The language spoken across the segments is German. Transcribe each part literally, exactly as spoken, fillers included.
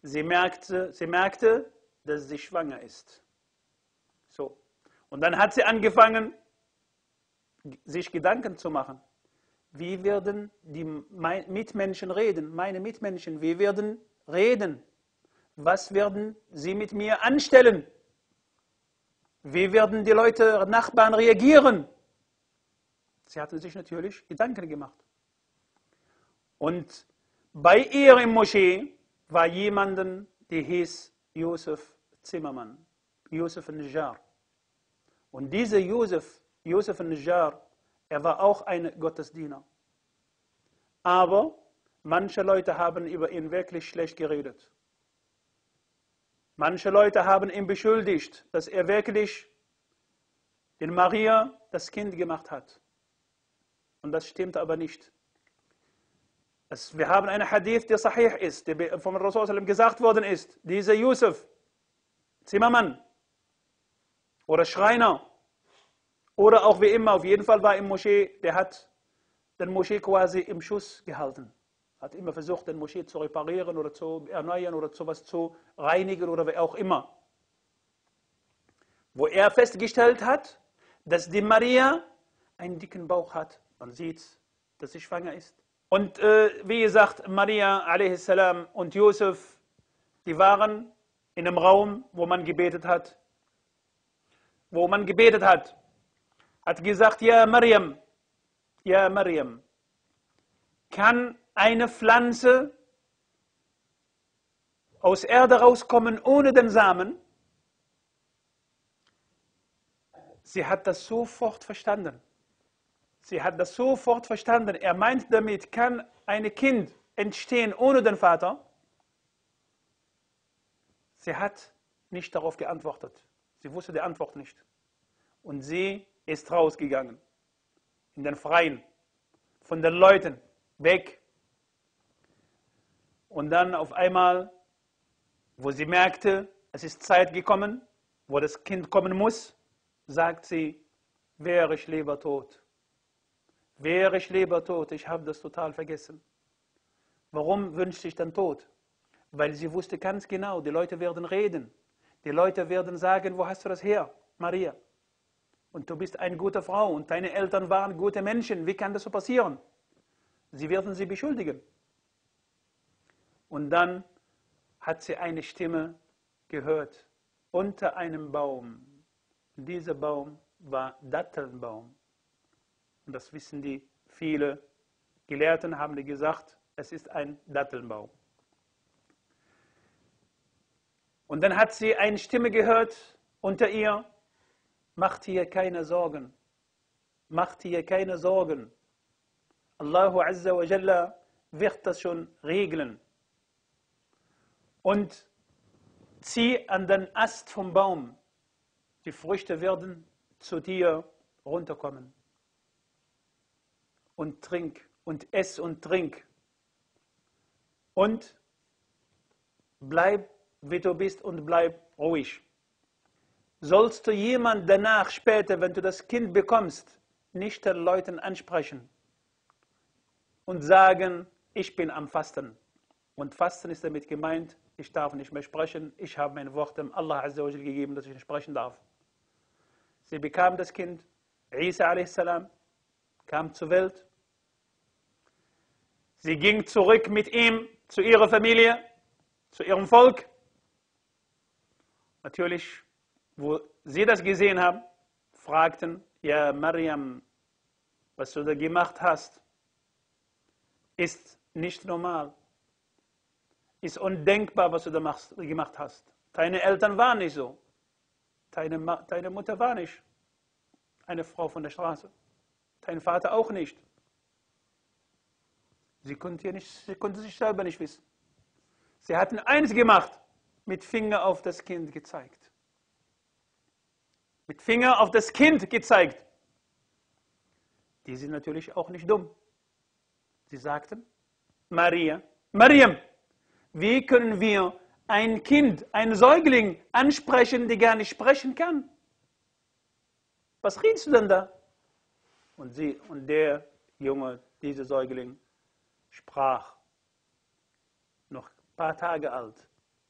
sie merkte, sie merkte, dass sie schwanger ist. So. Und dann hat sie angefangen, sich Gedanken zu machen. Wie werden die Mitmenschen reden, meine Mitmenschen, wie werden reden? Was werden sie mit mir anstellen? Wie werden die Leute, Nachbarn reagieren? Sie hatte sich natürlich Gedanken gemacht. Und bei ihr im Moschee war jemand, der hieß Josef Zimmermann, Josef al-Najjar. Und dieser Josef, Josef al-Najjar, er war auch ein Gottesdiener. Aber manche Leute haben über ihn wirklich schlecht geredet. Manche Leute haben ihn beschuldigt, dass er wirklich den Maria das Kind gemacht hat. Und das stimmt aber nicht. Es, wir haben einen Hadith, der sahih ist, der vom Rasul gesagt worden ist. Dieser Yusuf, Zimmermann oder Schreiner oder auch wie immer, auf jeden Fall war im Moschee, der hat den Moschee quasi im Schuss gehalten. Hat immer versucht, den Moschee zu reparieren oder zu erneuern oder sowas zu reinigen oder wie auch immer. Wo er festgestellt hat, dass die Maria einen dicken Bauch hat. Man sieht, dass sie schwanger ist. Und äh, wie gesagt, Maria a s. und Josef, die waren in einem Raum, wo man gebetet hat. Wo man gebetet hat. Hat gesagt, ja Mariam, ja Mariam, kann eine Pflanze aus Erde rauskommen ohne den Samen? Sie hat das sofort verstanden. Sie hat das sofort verstanden. Er meint damit, kann ein Kind entstehen ohne den Vater? Sie hat nicht darauf geantwortet. Sie wusste die Antwort nicht. Und sie ist rausgegangen. In den Freien. Von den Leuten. Weg. Und dann auf einmal, wo sie merkte, es ist Zeit gekommen, wo das Kind kommen muss, sagt sie, wäre ich lieber tot. Wäre ich lieber tot, ich habe das total vergessen. Warum wünschte ich dann Tod? Weil sie wusste ganz genau, die Leute werden reden. Die Leute werden sagen, wo hast du das her, Maria? Und du bist eine gute Frau und deine Eltern waren gute Menschen. Wie kann das so passieren? Sie werden sie beschuldigen. Und dann hat sie eine Stimme gehört unter einem Baum. Dieser Baum war Dattelnbaum. Und das wissen die viele Gelehrten, haben die gesagt, es ist ein Dattelnbaum. Und dann hat sie eine Stimme gehört unter ihr, macht ihr keine Sorgen, macht ihr keine Sorgen. Allahu Azza wa Jalla wird das schon regeln. Und zieh an den Ast vom Baum, die Früchte werden zu dir runterkommen. Und trink und ess und trink. Und bleib, wie du bist und bleib ruhig. Sollst du jemand danach, später, wenn du das Kind bekommst, nicht den Leuten ansprechen und sagen, ich bin am Fasten. Und Fasten ist damit gemeint, ich darf nicht mehr sprechen, ich habe mein Wort dem Allah Azza wa Jal gegeben, dass ich nicht sprechen darf. Sie bekam das Kind, Isa a s, kam zur Welt. Sie ging zurück mit ihm zu ihrer Familie, zu ihrem Volk. Natürlich, wo sie das gesehen haben, fragten, ja Mariam, was du da gemacht hast, ist nicht normal. Ist undenkbar, was du da machst, gemacht hast. Deine Eltern waren nicht so. Deine, deine Mutter war nicht eine Frau von der Straße. Dein Vater auch nicht. Sie konnte, nicht, sie konnte sich selber nicht wissen. Sie hatten eins gemacht, mit Finger auf das Kind gezeigt. Mit Finger auf das Kind gezeigt. Die sind natürlich auch nicht dumm. Sie sagten, Maria, Mariam, wie können wir ein Kind, einen Säugling ansprechen, der gar nicht sprechen kann? Was redest du denn da? Und sie und der Junge, dieser Säugling, sprach, noch ein paar Tage alt,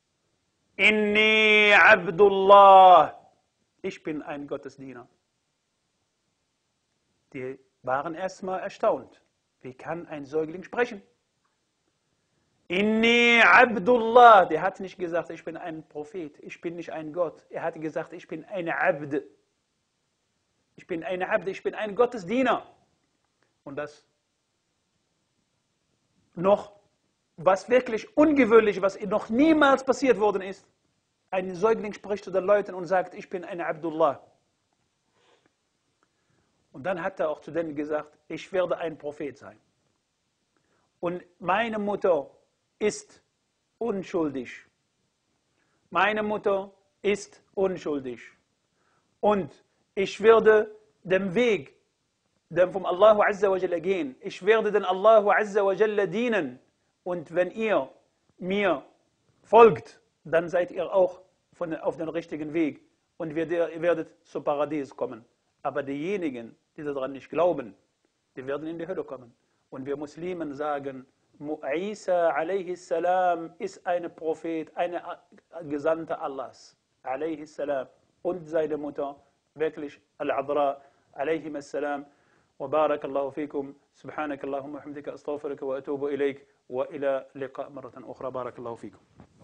Inni Abdullah. Ich bin ein Gottesdiener. Die waren erstmal erstaunt. Wie kann ein Säugling sprechen? Inni Abdullah. Der hat nicht gesagt, ich bin ein Prophet, ich bin nicht ein Gott. Er hat gesagt, ich bin ein Abd. Ich bin ein Abd, ich bin ein Gottesdiener. Und das noch, was wirklich ungewöhnlich, was noch niemals passiert worden ist. Ein Säugling spricht zu den Leuten und sagt, ich bin ein Abdullah. Und dann hat er auch zu denen gesagt, ich werde ein Prophet sein. Und meine Mutter ist unschuldig. Meine Mutter ist unschuldig. Und ich werde den Weg, den vom Allahu Azza wa Jalla gehen. Ich werde den Allahu Azza wa Jalla dienen. Und wenn ihr mir folgt, dann seid ihr auch von, auf dem richtigen Weg. Und ihr werdet zum Paradies kommen. Aber diejenigen, die daran nicht glauben, die werden in die Hölle kommen. Und wir Muslimen sagen, Isa alayhi salam ist ein Prophet, eine Gesandte Allahs. Alayhi salam. Und seine Mutter, wirklich Al-Adra alayhi salam. وبارك الله فيكم سبحانك اللهم وبحمدك أستغفرك وأتوب إليك وإلى لقاء مرة أخرى بارك الله فيكم